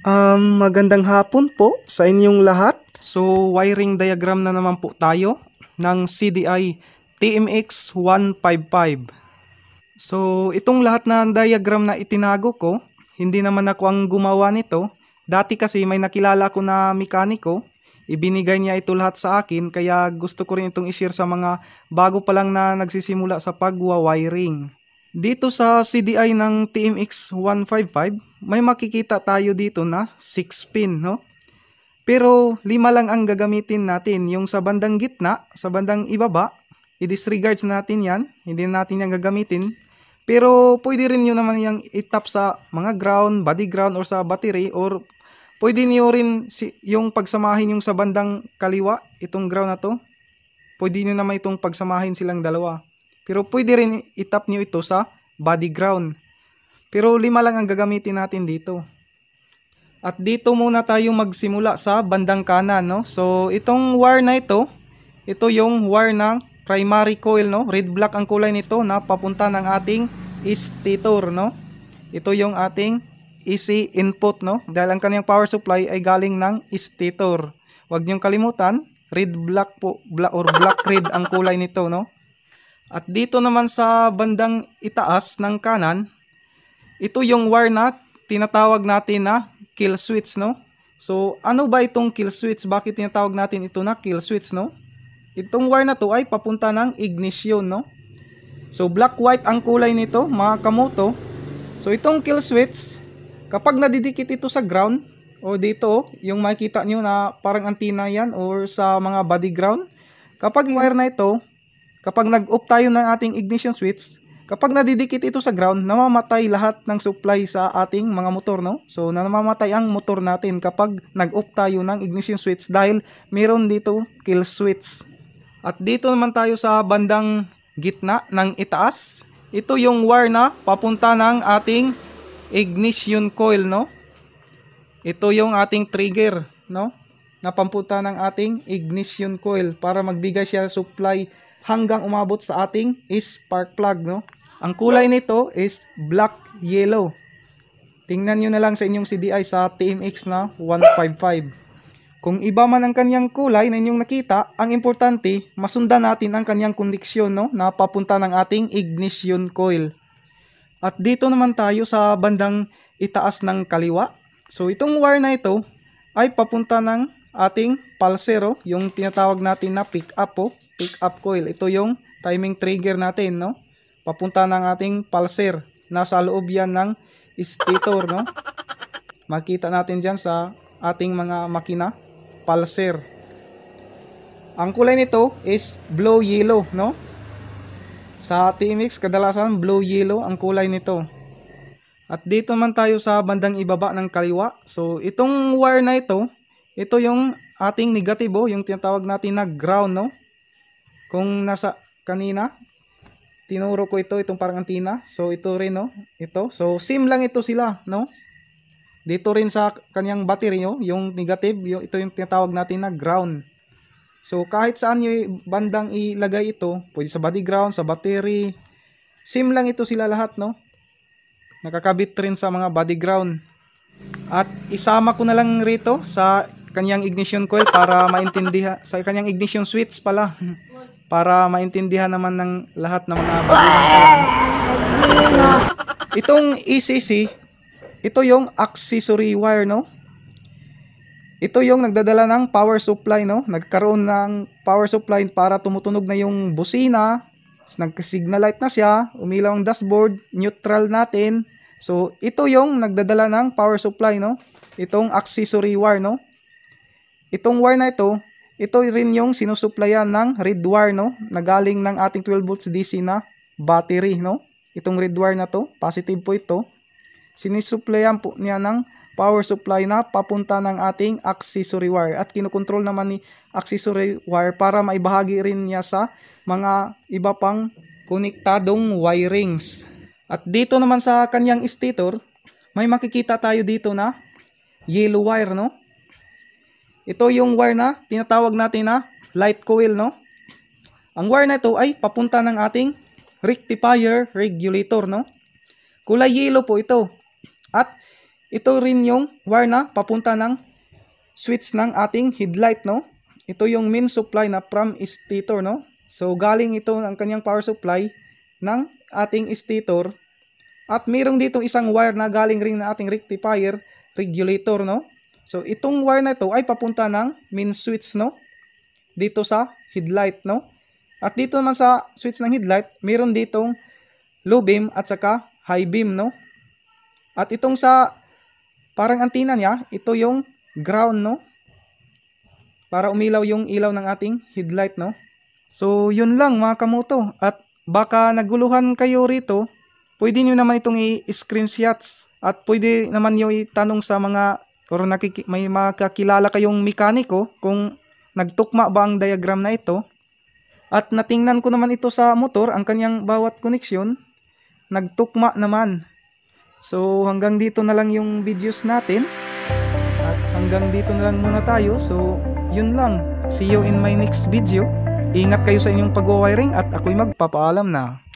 Magandang hapon po sa inyong lahat. So, wiring diagram na naman po tayo ng CDI TMX 155. So, itong lahat na diagram na itinago ko, hindi naman ako ang gumawa nito. Dati kasi may nakilala ko na mekaniko, ibinigay niya ito lahat sa akin, kaya gusto ko rin itong i-share sa mga bago pa lang na nagsisimula sa pagwa-wiring. Dito sa CDI ng TMX 155, may makikita tayo dito na 6 pin, no? Pero 5 lang ang gagamitin natin. Yung sa bandang gitna, sa bandang ibaba, i-disregards natin yan. Hindi natin yan gagamitin. Pero pwede rin nyo naman yung itap sa mga ground, body ground, or sa battery. Or pwede nyo rin yung pagsamahin yung sa bandang kaliwa, itong ground na to. Pwede nyo naman itong pagsamahin silang dalawa. Pero pwede rin itap nyo ito sa body ground. Pero 5 lang ang gagamitin natin dito. At dito muna tayo magsimula sa bandang kanan, no? So, itong wire na ito yung wire ng primary coil, no? Red black ang kulay nito na papunta ng ating stator, no? Ito yung ating AC input, no? Dahil ang kanyang power supply ay galing ng stator. Huwag niyong kalimutan, red black po, black red ang kulay nito, no? At dito naman sa bandang itaas ng kanan, ito yung wire na tinatawag natin na kill switch, no? So, ano ba itong kill switch? Bakit tinatawag natin ito na kill switch, no? Itong wire na to ay papunta ng ignition, no? So, black-white ang kulay nito, mga kamoto. So, itong kill switch, kapag nadidikit ito sa ground, o dito, yung makikita nyo na parang antenna yan, or sa mga body ground, kapag yung wire na ito, kapag nag-off tayo ng ating ignition switch, kapag nadidikit ito sa ground, namamatay lahat ng supply sa ating mga motor, no? So, namamatay ang motor natin kapag nag-off tayo ng ignition switch dahil meron dito kill switch. At dito naman tayo sa bandang gitna ng itaas. Ito yung wire na papunta ng ating ignition coil, no? Ito yung ating trigger, no? Na papunta ng ating ignition coil para magbigay siya supply hanggang umabot sa ating spark plug, no? Ang kulay nito is black yellow. Tingnan nyo na lang sa inyong CDI sa TMX na 155. Kung iba man ang kanyang kulay na inyong nakita, ang importante, masundan natin ang kanyang kondiksyon, no, na papunta ng ating ignition coil. At dito naman tayo sa bandang itaas ng kaliwa. So itong wire na ito ay papunta ng ating pulser, yung tinatawag natin na pick up coil. Ito yung timing trigger natin, no? Papunta ng ating pulser. Nasa loob yan ng stator, no? Makita natin dyan sa ating mga makina, pulser. Ang kulay nito is blue yellow, no? Sa TMX, kadalasan blue yellow ang kulay nito. At dito man tayo sa bandang ibaba ng kaliwa. So, itong wire na ito yung ating negatibo, yung tinatawag natin na ground, no? Kung nasa kanina, tinuro ko itong parang antenna. So, ito rin, no? Ito. So, same lang ito sila, no? Dito rin sa kanyang battery, no? Yung negative, ito yung tinatawag natin na ground. So, kahit saan yung bandang ilagay ito, pwede sa body ground, sa battery, same lang ito sila lahat, no? Nakakabit rin sa mga body ground. At isama ko na lang rito sa kanyang ignition coil para maintindihan, sa kanyang ignition switch pala. Para maintindihan naman ng lahat ng mga baguhan pa lang. So, itong ECC, ito yung accessory wire, no? Ito yung nagdadala ng power supply, no? Nagkaroon ng power supply para tumutunog na yung busina, nag-signal light na siya, umilaw ang dashboard, neutral natin. So, ito yung nagdadala ng power supply, no? Itong accessory wire, no? Itong wire na ito rin yung sinusuplayan ng red wire, no? Na galing ng ating 12 volts DC na battery, no? Itong red wire na to, positive po ito. Sinusuplayan po niya ng power supply na papunta ng ating accessory wire. At kinukontrol naman ni accessory wire para maibahagi rin niya sa mga iba pang konektadong wirings. At dito naman sa kanyang stator, may makikita tayo dito na yellow wire, no? Ito yung wire na tinatawag natin na light coil, no? Ang wire na ito ay papunta ng ating rectifier regulator, no? Kulay yellow po ito. At ito rin yung wire na papunta ng switch ng ating headlight, no? Ito yung main supply na from stator, no? So galing ito ang kanyang power supply ng ating stator. At mayroong dito isang wire na galing rin na ating rectifier regulator, no? So itong wire na ito ay papunta ng main switch, no? Dito sa headlight, no? At dito naman sa switch ng headlight, mayroon ditong low beam at saka high beam, no? At itong sa parang antenna niya, ito yung ground, no? Para umilaw yung ilaw ng ating headlight, no? So yun lang mga kamoto. At baka naguluhan kayo rito, pwede nyo naman itong i-screenshots at pwede naman nyo itanong sa mga or may makakilala kayong mekaniko kung nagtukma ba ang diagram na ito. At natingnan ko naman ito sa motor, ang kanyang bawat koneksyon, nagtukma naman. So hanggang dito na lang yung videos natin. At hanggang dito na lang muna tayo. So yun lang. See you in my next video. Ingat kayo sa inyong pag-wiring at ako'y magpapaalam na.